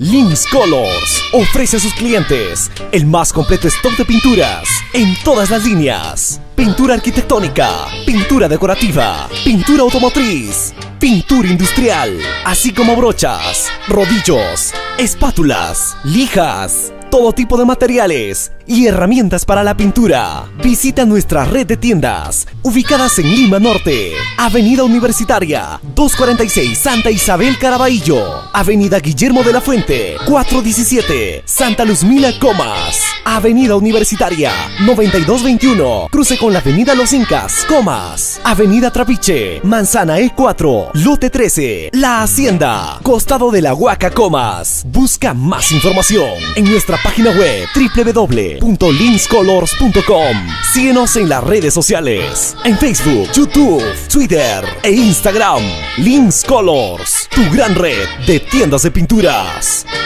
Lynx Colors ofrece a sus clientes el más completo stock de pinturas en todas las líneas. Pintura arquitectónica, pintura decorativa, pintura automotriz, pintura industrial, así como brochas, rodillos, espátulas, lijas, todo tipo de materiales y herramientas para la pintura. Visita nuestra red de tiendas ubicadas en Lima Norte, Avenida Universitaria 246 Santa Isabel Caraballo, Avenida Guillermo de la Fuente 417 Santa Luzmila Comas, Avenida Universitaria 9221 cruce con la Avenida Los Incas Comas, Avenida Trapiche, Manzana E4, Lote 13, La Hacienda, costado de la Huaca Comas. Busca más información en nuestra página web www.lynxcolors.com. Síguenos en las redes sociales, en Facebook, YouTube, Twitter e Instagram. Lynx Colors, tu gran red de tiendas de pinturas.